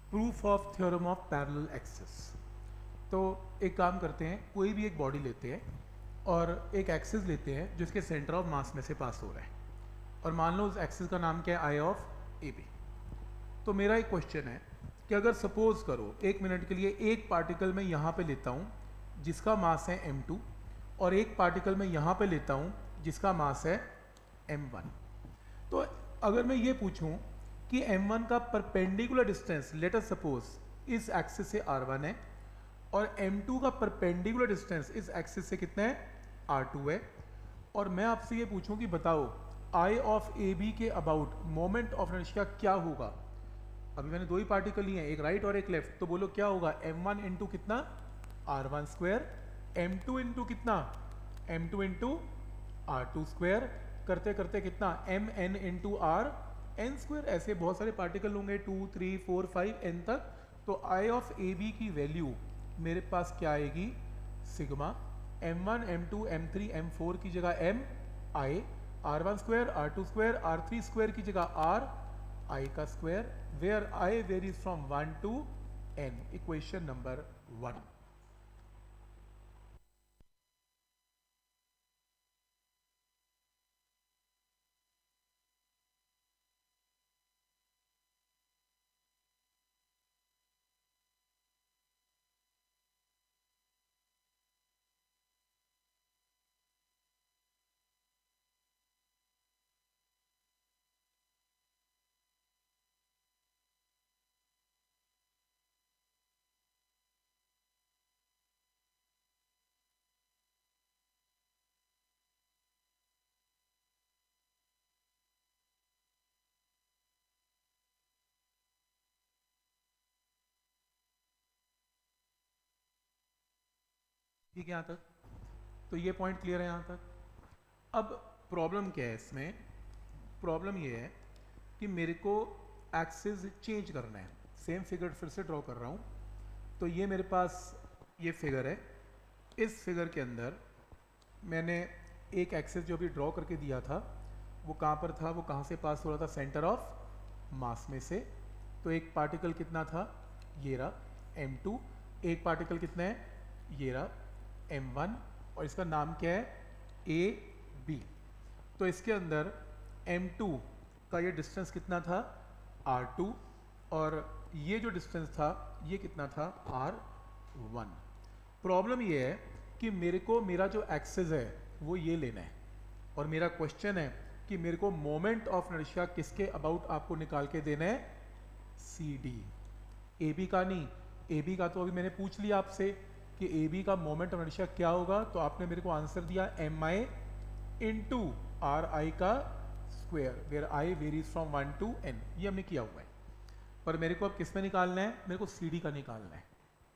Proof of theorem of parallel axis. तो एक काम करते हैं, कोई भी एक बॉडी लेते हैं और एक एक्सिस लेते हैं जिसके सेंटर ऑफ मास में से पास हो रहा है, और मान लो उस एक्सिस का नाम क्या है, आई ऑफ ए बी। तो मेरा एक क्वेश्चन है कि अगर सपोज करो एक मिनट के लिए एक पार्टिकल मैं यहाँ पे लेता हूँ जिसका मास है m2, और एक पार्टिकल मैं यहाँ पे लेता हूँ जिसका मास है m1। तो अगर मैं ये पूछूं कि m1 का perpendicular distance let us suppose इस एक्सिस से r1 है, और m2 का परपेंडिकुलर डिस्टेंस इस एक्सिस से कितना है, r2 है, और मैं आपसे ये पूछूं कि बताओ आई ऑफ ए बी के अबाउट मोमेंट ऑफ इनर्शिया क्या होगा। अभी मैंने दो ही पार्टिकल लिए हैं, एक राइट और एक लेफ्ट, तो बोलो क्या होगा, m1 इंटू कितना, r1 स्क्वायर, m2 इंटू कितना, m2 इंटू r2 स्क्वायर, करते करते कितना, mn into R N square. ऐसे बहुत सारे पार्टिकल होंगे 2 3 4 5 n तक। तो आई ऑफ ए बी की वैल्यू मेरे पास क्या आएगी, sigma m1 m2 m3 m4 की जगह m I, r1 square r2 square r3 square की जगह r आई का square, where I varies from 1 to n। Equation number 1। ठीक है यहाँ तक, तो ये पॉइंट क्लियर है यहाँ तक। अब प्रॉब्लम क्या है इसमें, प्रॉब्लम ये है कि मेरे को एक्सिस चेंज करना है। सेम फिगर फिर से ड्रॉ कर रहा हूँ। तो ये मेरे पास ये फिगर है, इस फिगर के अंदर मैंने एक एक्सिस जो भी ड्रॉ करके दिया था वो कहाँ पर था, वो कहाँ से पास हो रहा था, सेंटर ऑफ मास में से। तो एक पार्टिकल कितना था, ये रहा m2, एक पार्टिकल कितना है, ये रहा m1, और इसका नाम क्या है, ए बी। तो इसके अंदर m2 का ये डिस्टेंस कितना था, r2, और ये जो डिस्टेंस था ये कितना था, r1। प्रॉब्लम ये है कि मेरे को मेरा जो एक्सिस है वो ये लेना है, और मेरा क्वेश्चन है कि मेरे को मोमेंट ऑफ इनर्शिया किसके अबाउट आपको निकाल के देना है, सी डी। ए बी का नहीं, ए बी का तो अभी मैंने पूछ लिया आपसे कि ए बी का मोमेंट ऑफ इनर्शिया क्या होगा, तो आपने मेरे को आंसर दिया M I into R I का square, where I varies from 1 to n। ये हमने किया हुआ है, पर मेरे को अब किस में निकालना है, मेरे को सी डी का निकालना है।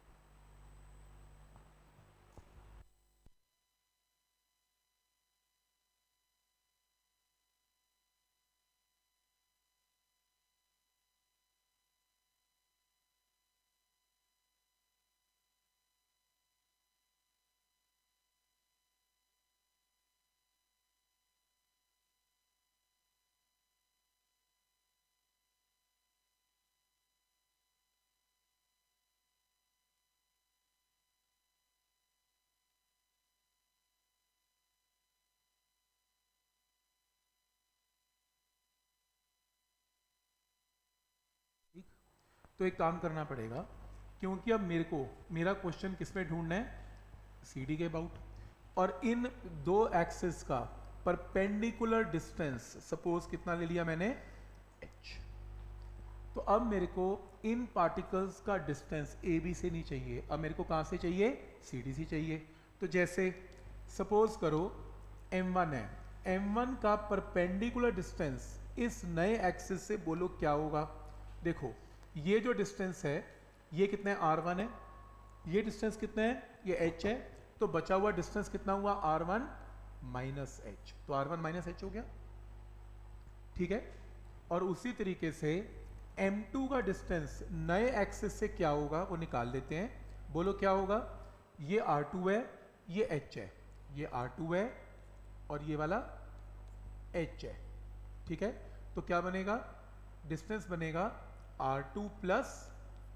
ठीक, तो एक काम करना पड़ेगा, क्योंकि अब मेरे को मेरा क्वेश्चन किस में ढूंढना है, सी डी के अबाउट, और इन दो एक्सिस का परपेंडिकुलर डिस्टेंस सपोज कितना ले लिया मैंने, h। तो अब मेरे को इन पार्टिकल्स का डिस्टेंस ए बी से नहीं चाहिए, अब मेरे को कहाँ से चाहिए, सी डी से चाहिए। तो जैसे सपोज करो m1 है, m1 का परपेंडिकुलर डिस्टेंस इस नए एक्सिस से बोलो क्या होगा। देखो ये जो डिस्टेंस है ये कितना है, r1 है, ये डिस्टेंस कितना है, ये h है, तो बचा हुआ डिस्टेंस कितना हुआ, r1 माइनस h, तो r1 माइनस h हो गया। ठीक है, और उसी तरीके से m2 का डिस्टेंस नए एक्सिस से क्या होगा वो निकाल लेते हैं। बोलो क्या होगा, ये r2 है, ये h है, ये r2 है और ये वाला h है। ठीक है, तो क्या बनेगा, डिस्टेंस बनेगा r2 प्लस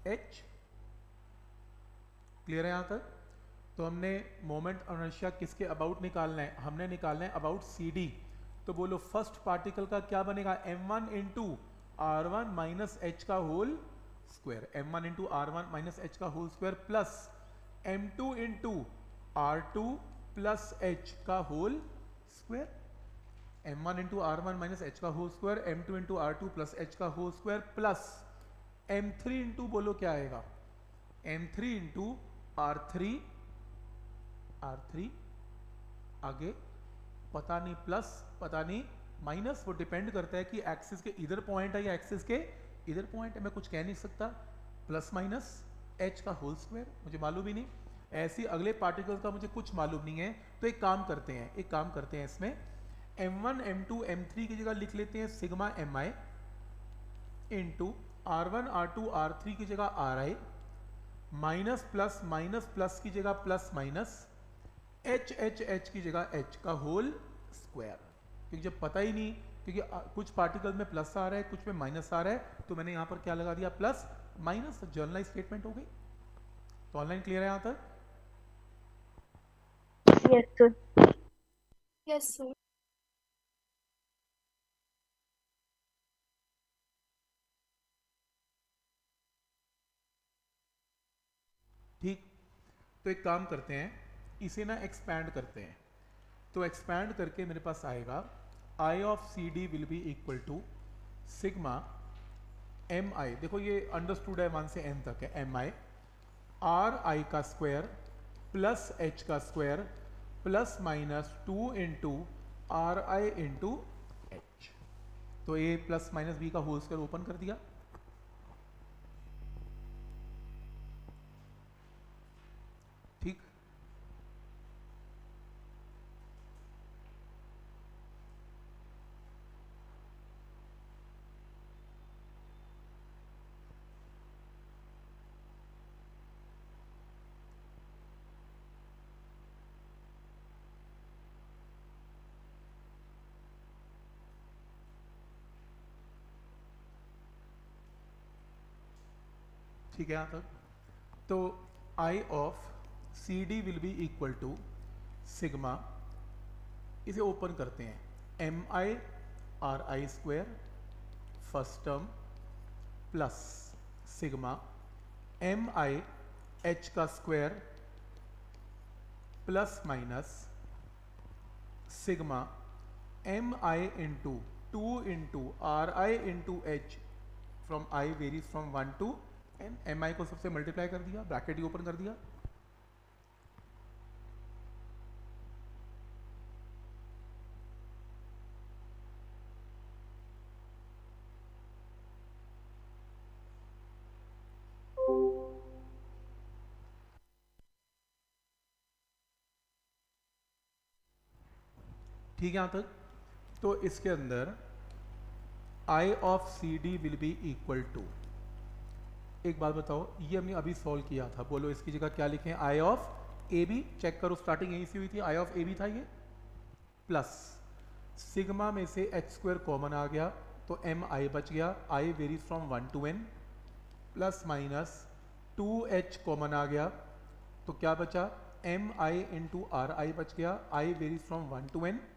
एच। क्लियर है यहाँ तक? तो हमने मोमेंट ऑफ इनर्शिया किसके अबाउट निकालना है? हमने निकालना है अबाउट सी डी। तो बोलो फर्स्ट पार्टिकल का क्या बनेगा? m1 into R one minus H का whole square, m1 into R one minus H का whole square plus m2 into R two plus H का whole square, m1 into R one minus H का whole square, m2 into R two plus H का whole square plus m3 into बोलो क्या आएगा? m3 into R3 आगे पता नहीं plus पता नहीं माइनस, वो डिपेंड करता है कि एक्सिस के इधर पॉइंट है या एक्सिस के इधर पॉइंट है, मैं कुछ कह नहीं सकता। प्लस माइनस h का होल स्क्वायर मुझे मालूम ही नहीं, ऐसे अगले पार्टिकल्स का मुझे कुछ मालूम नहीं है। तो एक काम करते हैं इसमें m1 m2 m3 की जगह लिख लेते हैं sigma mi into r1 r2 r3 की जगह ri माइनस प्लस की जगह प्लस माइनस h की जगह h का होल स्क्वायर। क्योंकि जब पता ही नहीं, क्योंकि कुछ पार्टिकल में प्लस आ रहा है कुछ में माइनस आ रहा है, तो मैंने यहां पर क्या लगा दिया? Plus minus. जर्नलाइज स्टेटमेंट हो गई। तो ऑनलाइन क्लियर है यहां तक? Yes sir. Yes sir. ठीक। तो एक काम करते हैं, इसे ना एक्सपैंड करते हैं। तो एक्सपैंड करके मेरे पास आएगा I of C D will be equal to sigma M I, देखो ये अंडरस्टूड है 1 से n तक है, एम आई आर आई का स्क्वायर प्लस एच का square plus minus 2 into R I into H. तो ए प्लस माइनस बी का होल स्क्वायर ओपन कर दिया। ठीक। ठीक है यहाँ तक? तो I of C D will be equal to sigma, इसे ओपन करते हैं, M I R I square first term plus sigma M I H का square plus minus sigma M I into 2 into R I into H from I varies from 1 to N. M I को सबसे multiply कर दिया, bracket ही open कर दिया। ठीक है यहाँ तक? तो इसके अंदर I of C D will be equal to, एक बात बताओ, ये हमने अभी सॉल्व किया था, बोलो इसकी जगह क्या लिखें? I of A B, check करो स्टार्टिंग यहीं से हुई थी, आई ऑफ ए बी था ये, प्लस सिग्मा में से एच स्क्वायर कॉमन आ गया तो एम आई बच गया, I varies from 1 to n, plus minus 2h common आ गया तो क्या बचा? M I into R I बच गया, I varies from 1 to n।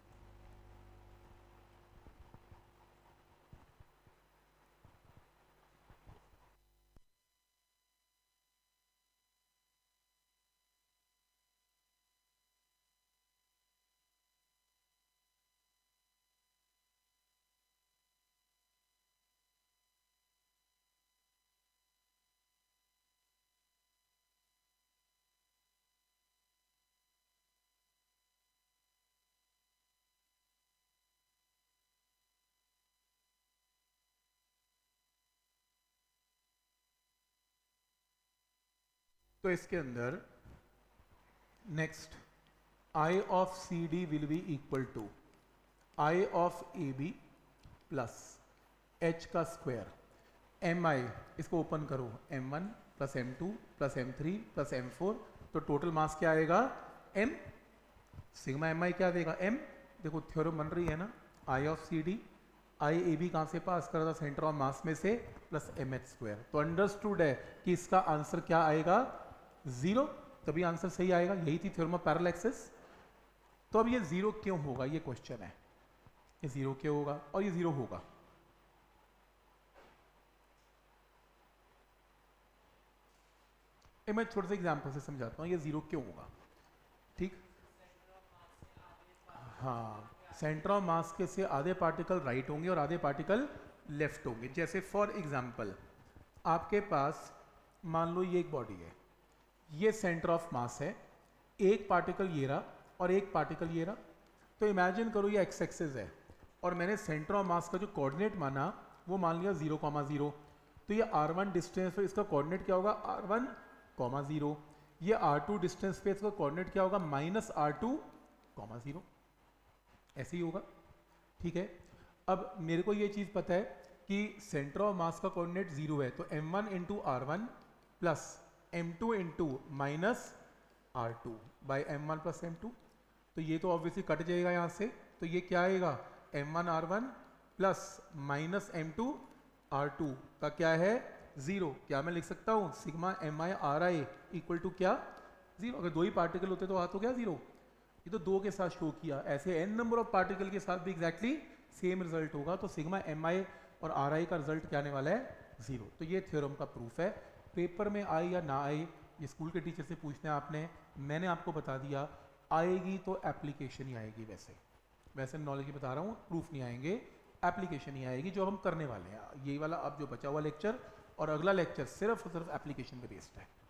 तो इसके अंदर next I of C D will be equal to I of A B plus H का स्क्वायर एम आई, इसको ओपन करो, m1 plus m2 plus m3 plus m4, तो total mass क्या आएगा? m। Sigma M आई क्या देगा? m। देखो theorem बन रही है ना, I of C D IAB कहाँ से पास कर रहा था, सेंटर ऑफ मास में से, प्लस mh²। तो अंडरस्टूड है कि इसका आंसर क्या आएगा, 0, तभी आंसर सही आएगा। यही थी थ्योरम ऑफ पैरेलल एक्सिस। तो अब ये 0 क्यों होगा, ये क्वेश्चन है, ये 0 क्यों होगा और ये 0 होगा। मैं छोटे से एग्जाम्पल से समझाता हूँ ये 0 क्यों होगा। ठीक, हाँ, सेंटर ऑफ मास के से आधे पार्टिकल राइट होंगे और आधे पार्टिकल लेफ्ट होंगे। जैसे फॉर एग्जांपल आपके पास मान लो ये एक बॉडी है, ये सेंटर ऑफ मास है, एक पार्टिकल ये रहा और एक पार्टिकल ये रहा। तो इमेजिन करो ये एक्स एक्सिस है और मैंने सेंटर ऑफ मास का जो कोऑर्डिनेट माना वो मान लिया 0,0। तो ये r1 डिस्टेंस पे इसका कोऑर्डिनेट क्या होगा, r1,0। ये r2 डिस्टेंस पे इसका कोऑर्डिनेट क्या होगा, -r2,0। ऐसे ही होगा। ठीक है, अब मेरे को ये चीज़ पता है कि सेंटर ऑफ मास का कोऑर्डिनेट 0 है, तो m1 इंटू r1 प्लस m2 इंटू -r2 by m1 plus m2। तो ये तो ऑब्वियसली कट जाएगा यहाँ से, तो ये क्या आएगा, m1 r1 plus minus m2 r2 का क्या है, 0। क्या मैं लिख सकता हूँ सिग्मा mi इक्वल टू क्या, 0। अगर दो ही पार्टिकल होते तो आ तो क्या 0, ये तो 2 के साथ शो किया। ऐसे n नंबर ऑफ पार्टिकल के साथ भी एग्जैक्टली सेम रिजल्ट होगा। तो सिग्मा mi और ri का रिजल्ट क्या आने वाला है, 0। तो ये थ्योरम का प्रूफ है। पेपर में आए या ना आए ये स्कूल के टीचर से पूछना है आपने, मैंने आपको बता दिया। आएगी तो एप्लीकेशन ही आएगी, वैसे नॉलेज ही बता रहा हूँ, प्रूफ नहीं आएंगे, एप्लीकेशन ही आएगी जो हम करने वाले हैं। यही वाला अब जो बचा हुआ लेक्चर और अगला लेक्चर सिर्फ और सिर्फ एप्लीकेशन पे बेस्ड है।